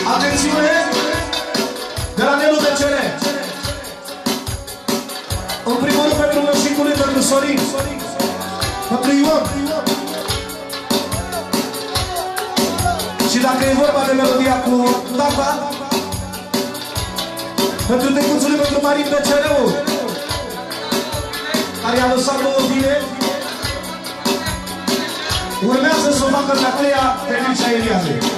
Atențiune! De la Nelu Becere. În primul rând pentru mășicului, pentru Sorin, pentru Ion. Și dacă e vorba de melodia cu tata, pentru tecuțului, pentru Marin Becereu, care i-a lăsat două file, urmează să o facă pe aceea pe Mircea Eliade.